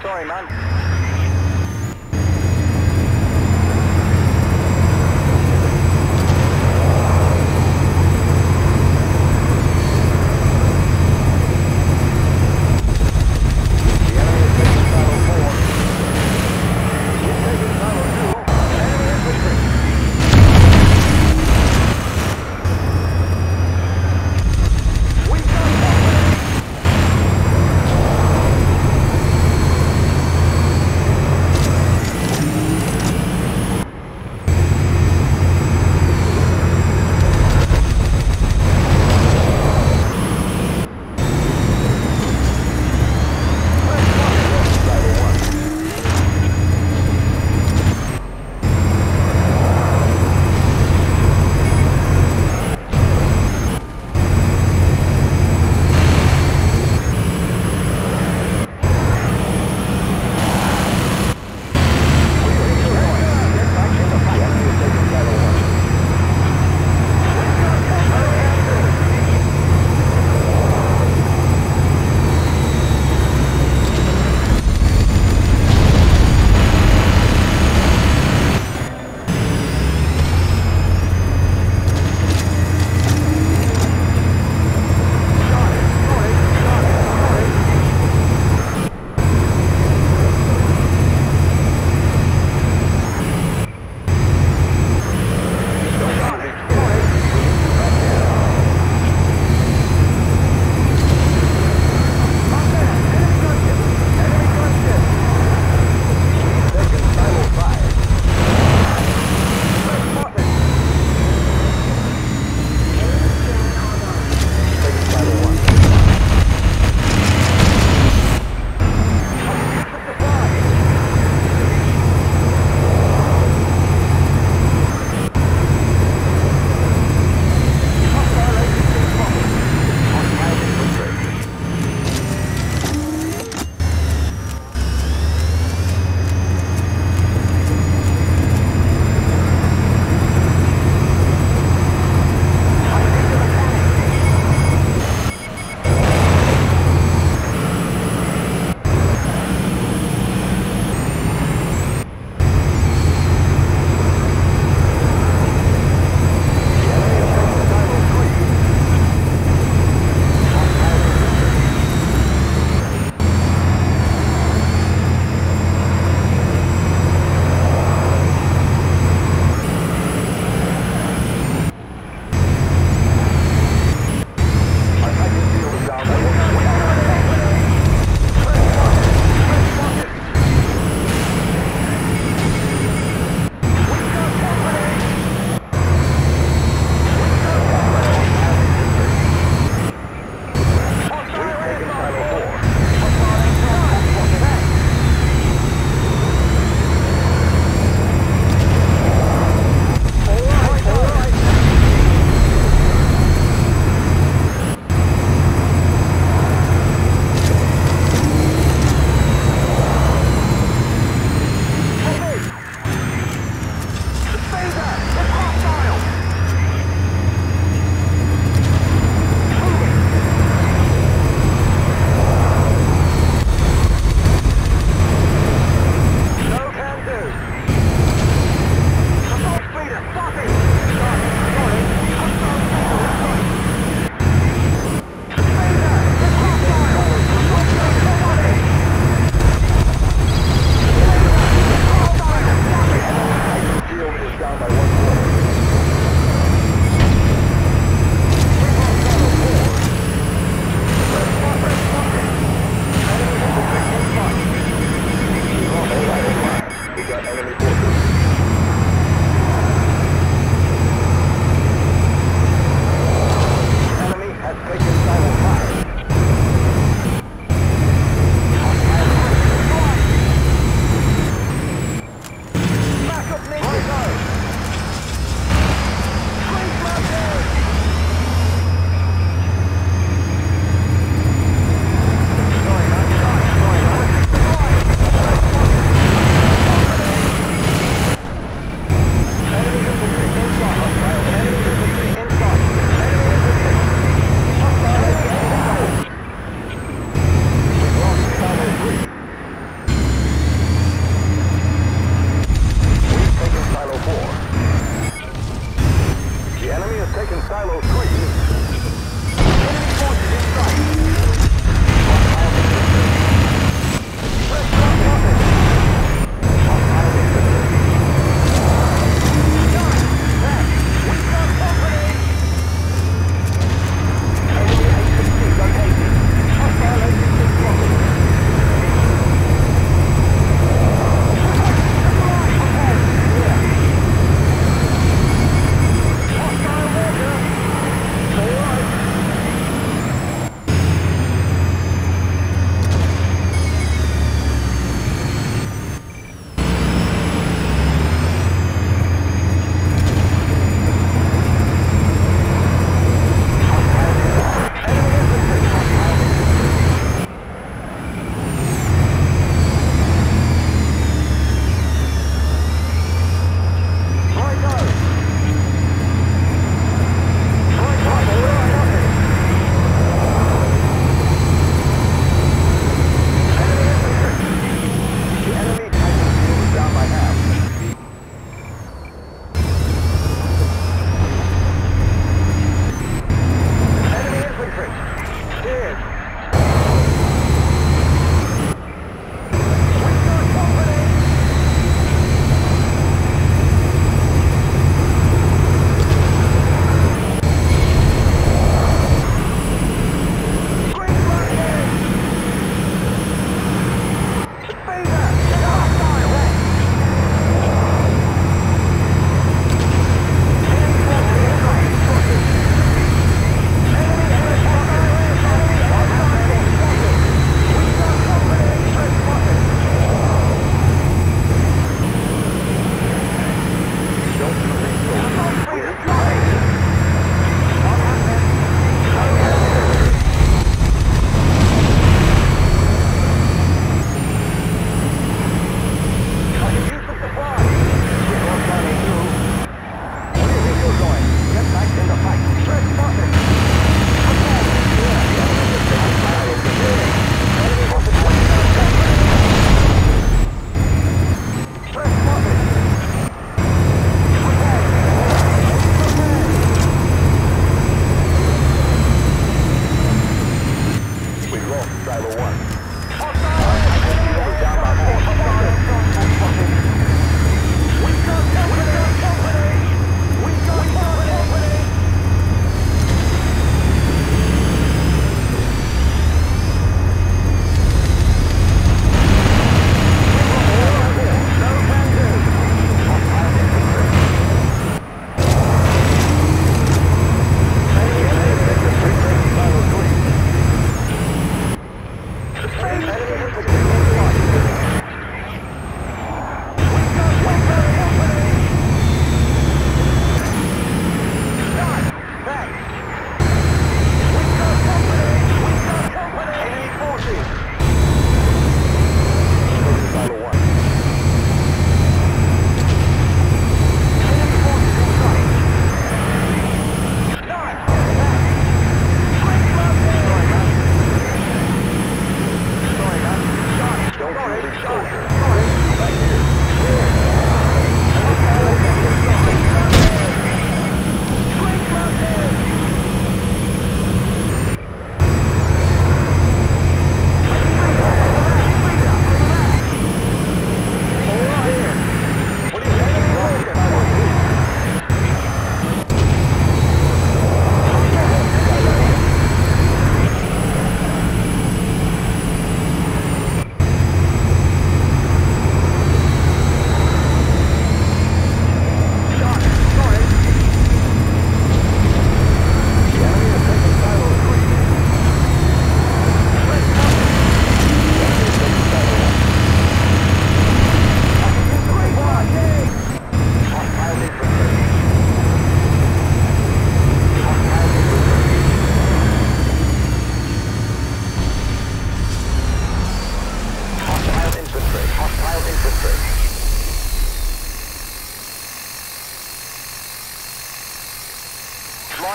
Sorry, man.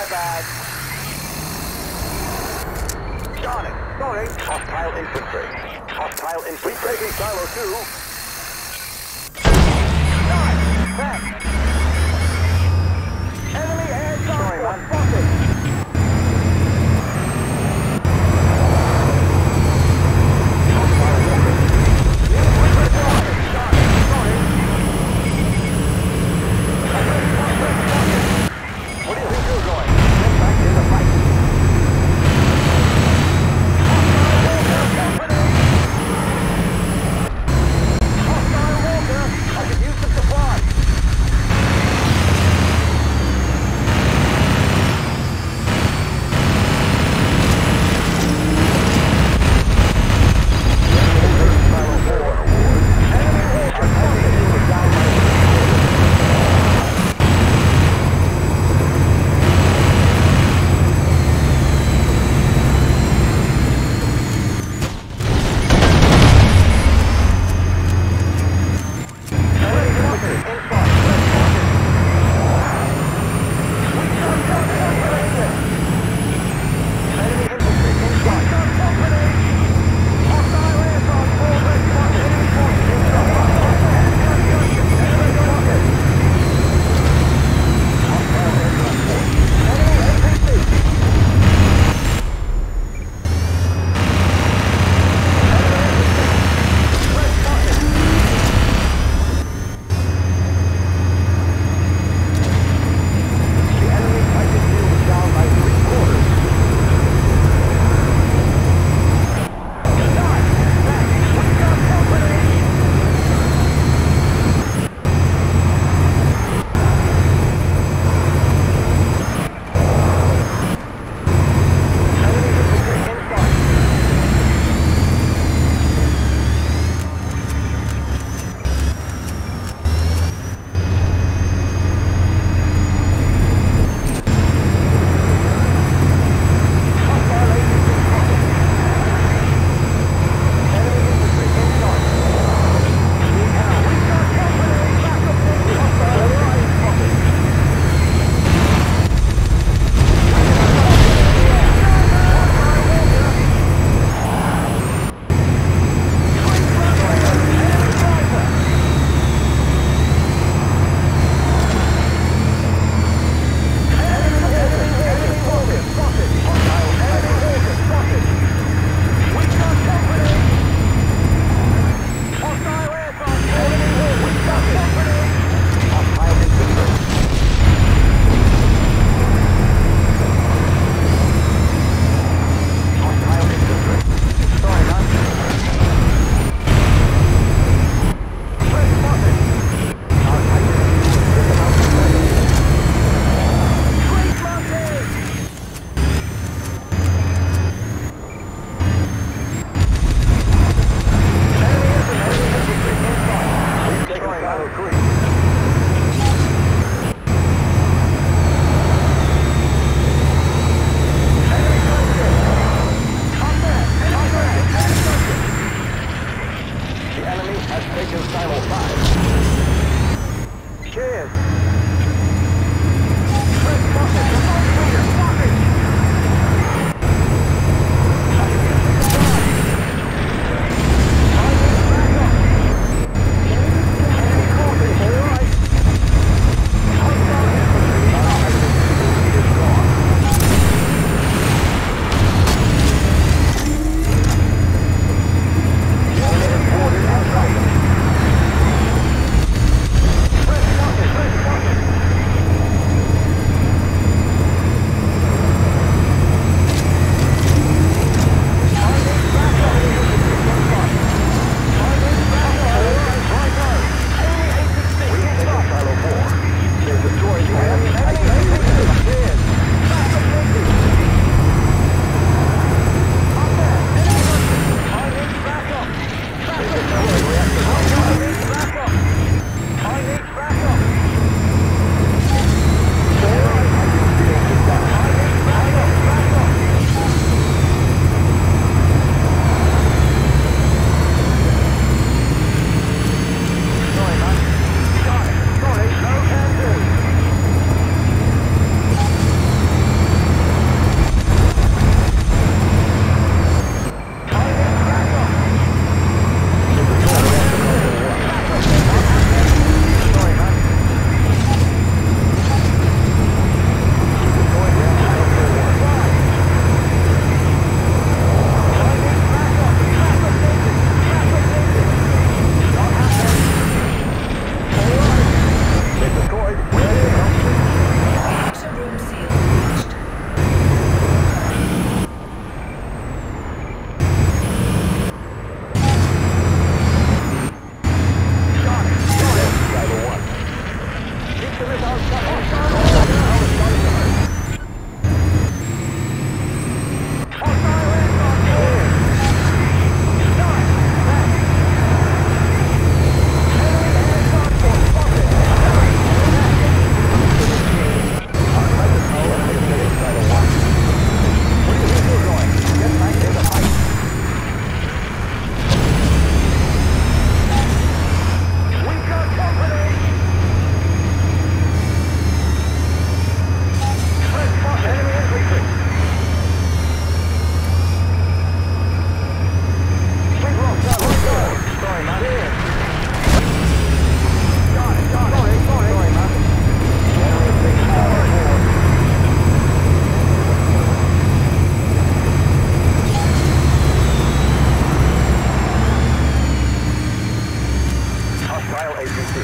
My bad. Got it. Sorry. Hostile infantry. Hostile infantry. Taking silo 2. Back. Enemy air sorry, man. Spotted. Where do you think you're going? Get back in the fight. Hostile Walker! I could use some supply. Trial APC.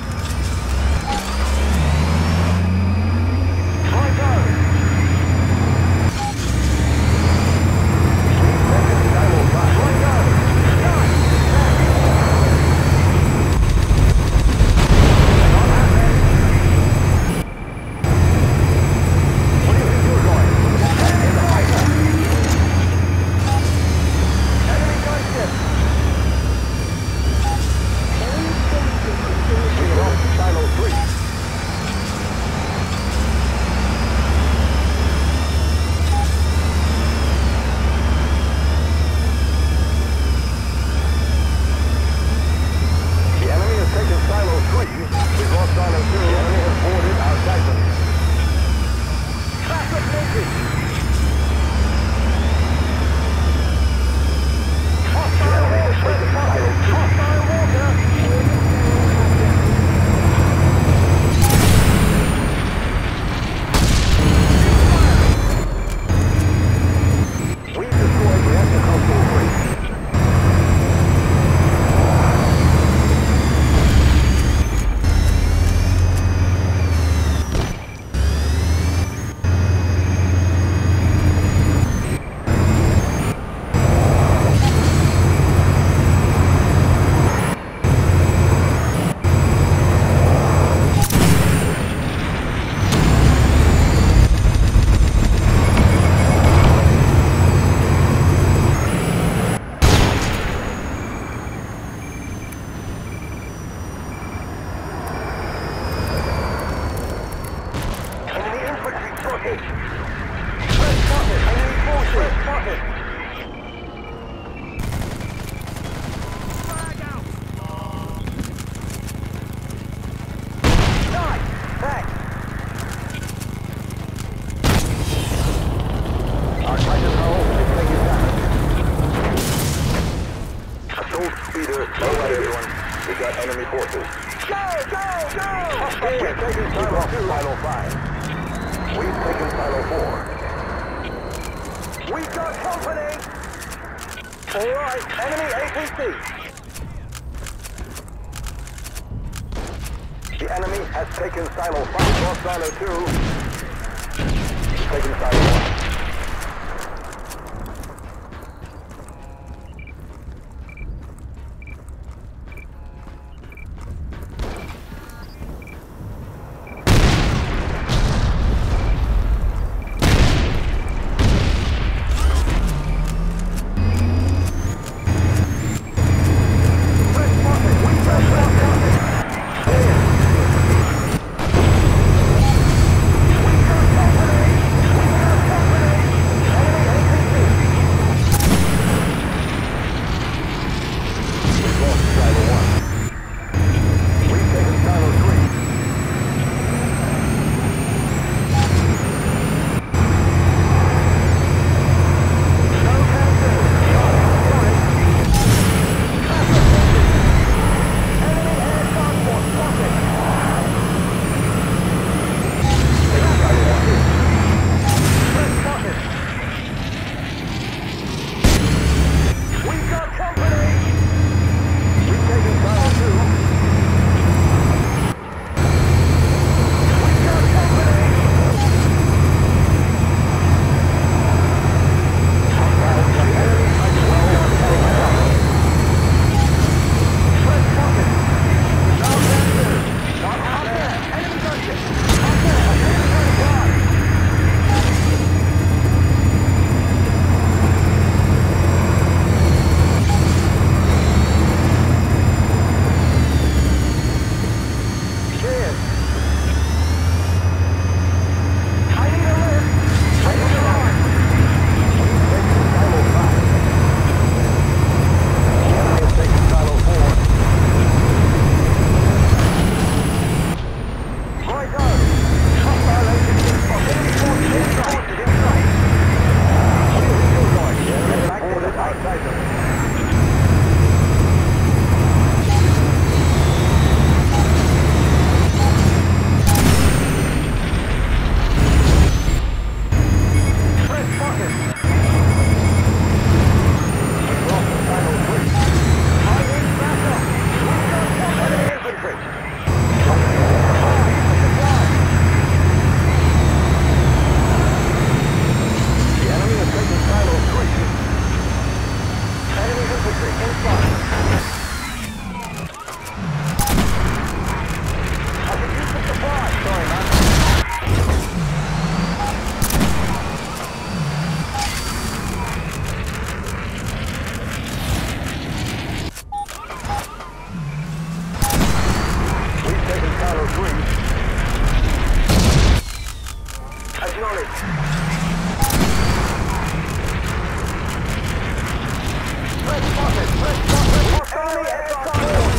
Enemy forces. Go! We've taken Silo 2, Silo 5. We've taken Silo 4. We've got company! Alright, enemy APC. The enemy has taken Silo 5. Lost Silo 2. Taken Silo 1. Acknowledged. Threat spotted. Threat spotted. Enemy aircraft spotted.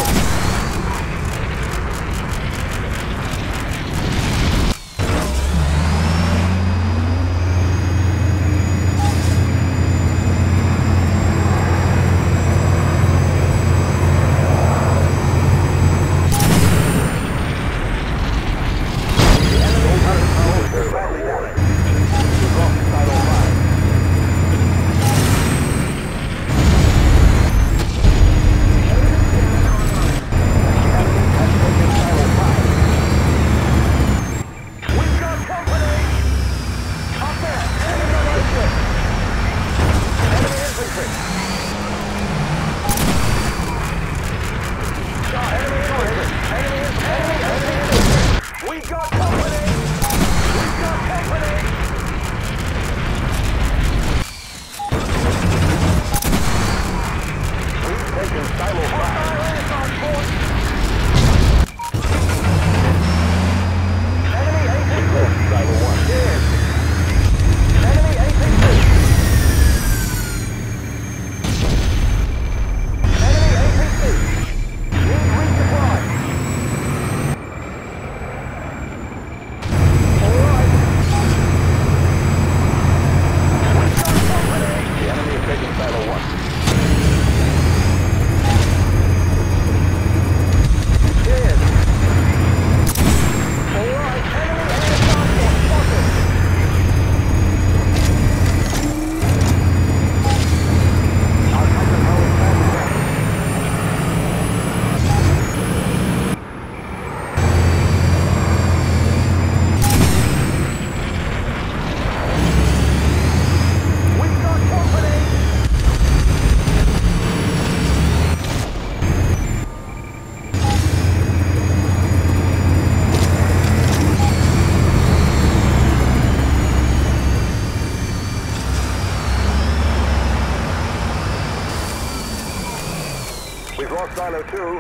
We've lost Silo 2.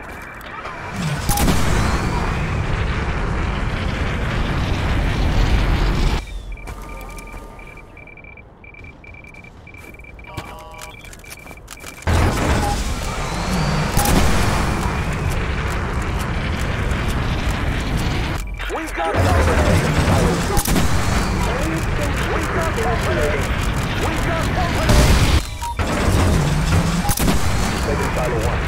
We've got company! Silo 2. We've got company! We've got company! Taking Silo 1.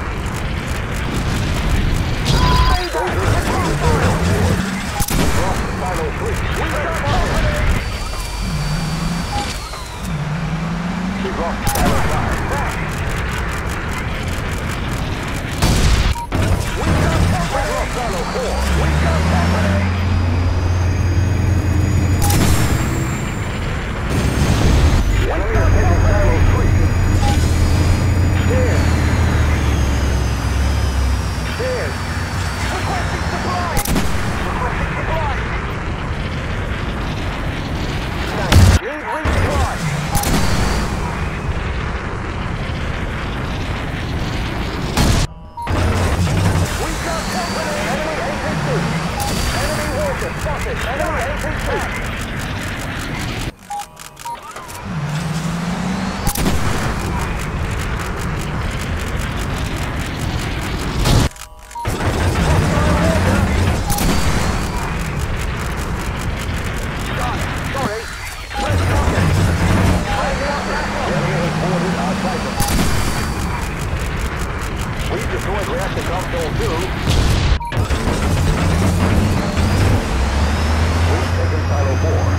We've destroyed reactor console 2. We've taken Silo 4.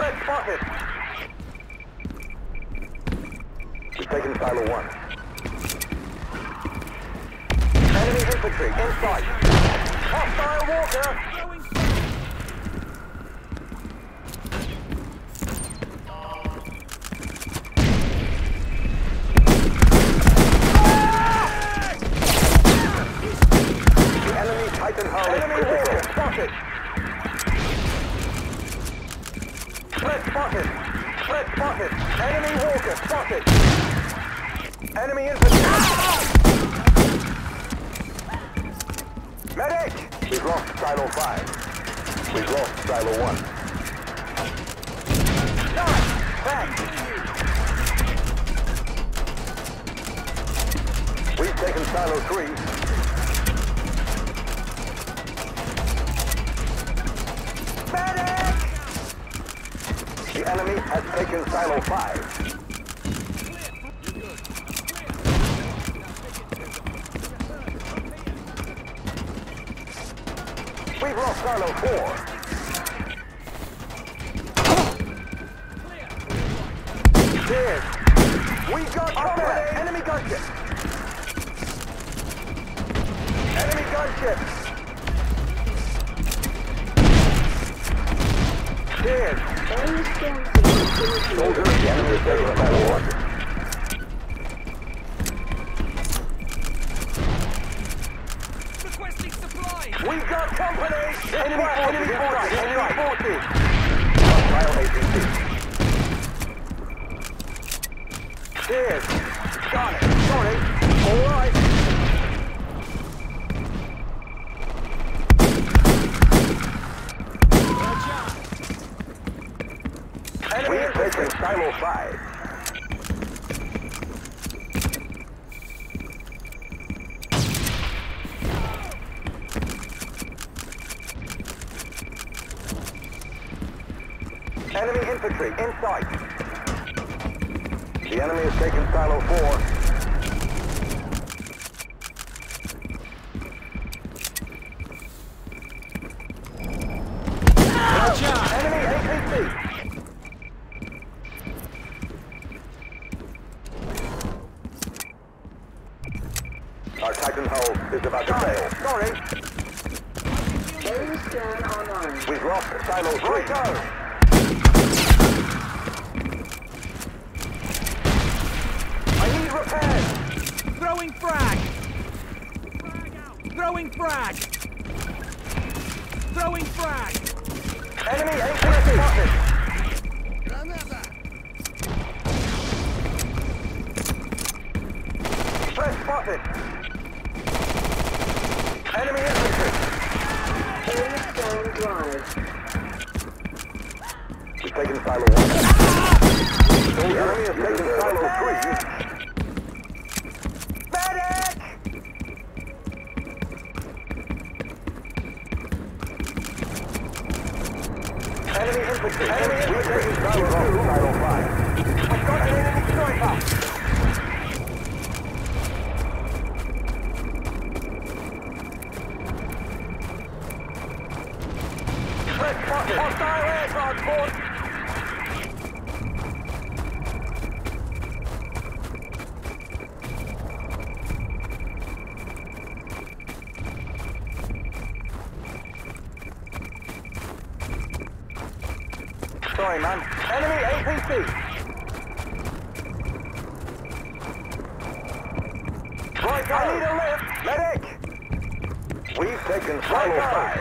We've taken Silo 1. infantry in sight. Hostile Walker. The enemy Titan hull is critical. Spotted. Threat spotted. Threat spotted. Enemy Walker spotted. Enemy infantry. Medic! We've lost Silo 5. We've lost Silo 1. Nice! Back! We've taken Silo 3. Medic! The enemy has taken Silo 5. We've lost Silo 4. Cheers. We got company. Enemy gunship. Enemy gunship. Cheers. Soldier, the enemy is taking Silo 1. We got company! Enemy forces! Enemy forces! Hostile APC. Cheers! Got it! Sorry! Alright! We've taken Silo 5. Enemy infantry in sight. The enemy has taken Silo 4. Enemy APC. Our Titan hull is about to fail. Sorry. We've lost Silo 3. Right go. Throwing frag! Throwing frag! Throwing frag! Enemy APC spotted! Threat spotted! Enemy infantry! We've taken Silo 1. The enemy has taken Silo 3. Enemy infantry! Enemy infantry! Silo 5. We've got an enemy sniper! Threat spotted! Hostile air transport! Sorry, man. Enemy APC! Right, I need a lift! Medic! We've taken Silo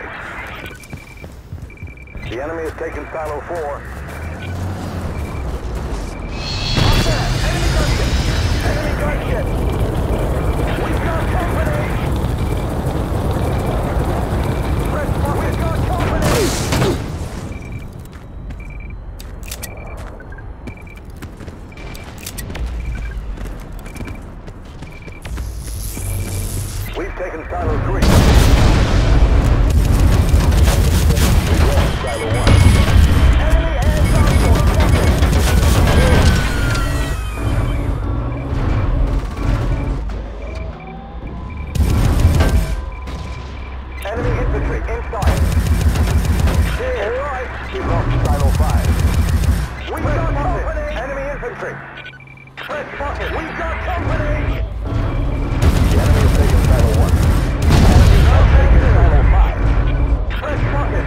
5. The enemy has taken Silo 4. Enemy gunship! Enemy gunship! We've got company! We've got company! We've taken Silo 3. We've lost Silo 1. Enemy air transport spotted! Enemy infantry inside. Alright. We've lost Silo 5. We've got company! Enemy infantry! Threat spotted! We've got company! The enemy has taken Silo 1. taken Silo 5. Threat spotted.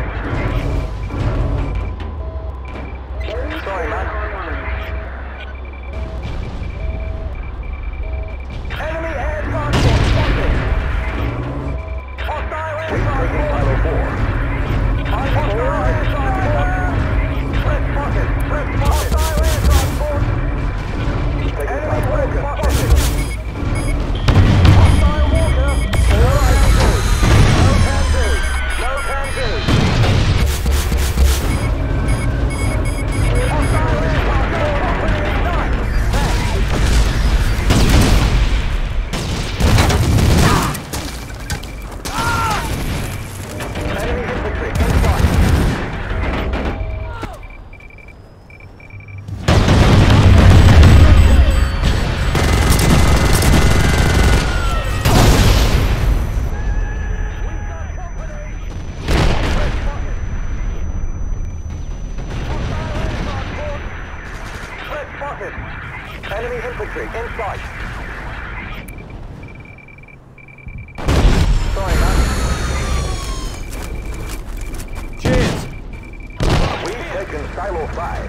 Sorry, man. Enemy air transport spotted. Hostile air transport. Silo 4. Hostile air transport. Threat spotted. Threat spotted. Hostile air transport. Enemy threat spotted. Hostile walker. No can do. No can do. No can do. Hostile air transport. Opening night. Enemy infantry inside. We've got company. Threat spotted. Hostile air transport. Threat spotted. Enemy infantry inside. Sorry, man. Cheers! We've taken Silo 5.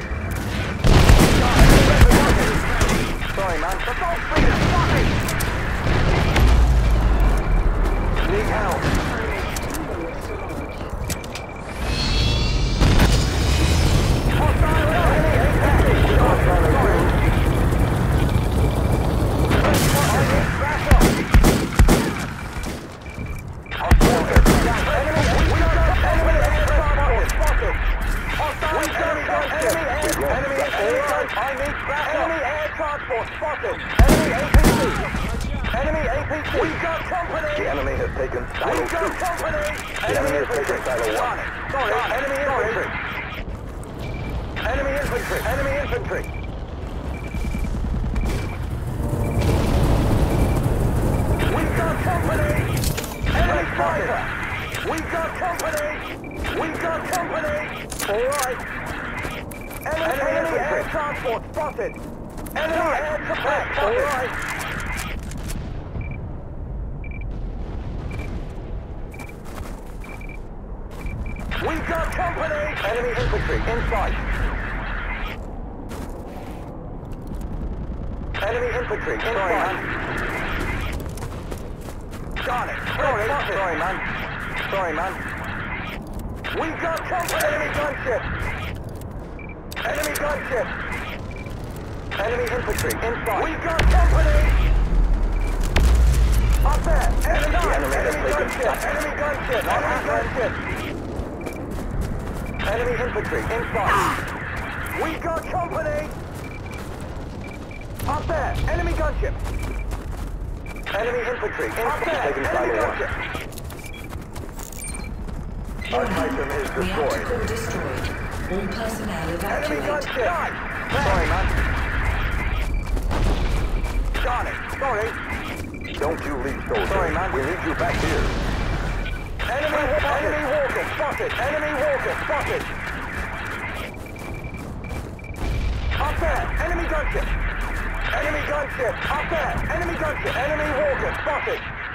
Sorry, man. The Gulf Fleet is spotted! Need help. Hostile enemy infantry! Sorry. Back up! Hostile enemy air transport spotted! Hostile enemy gunship! Enemy air transport spotted! Enemy APC! Enemy APC! We've got company! The enemy has taken Silo 2. We've got company! Enemy has taken Silo 1. Sorry, enemy infantry! Enemy infantry! Enemy infantry! We've got company! Enemy fighter! We've got company! We've got company! Alright! Enemy air transport spotted! Enemy air support spotted! Alright! We've got company! Enemy infantry inside! Enemy infantry inside! Got it! Sorry, man. Sorry, man. We've got company! Enemy gunship! Enemy gunship! Enemy infantry inside! We've got company! Up there! Enemy gunship! Enemy gunship! Enemy gunship! Enemy infantry inside! We've got company! Up there! Enemy gunship! Enemy infantry inside! Enemy gunship! Our Titan is destroyed. Reactor destroyed. All personnel Enemy evacuate. gunship! Sorry, man. Got it. Sorry. Don't you leave, soldier. Sorry, man. We need you back here. Enemy walker spotted. Enemy walker spotted. Up there. Enemy gunship. Enemy gunship. Up there. Enemy gunship. Enemy walker spotted.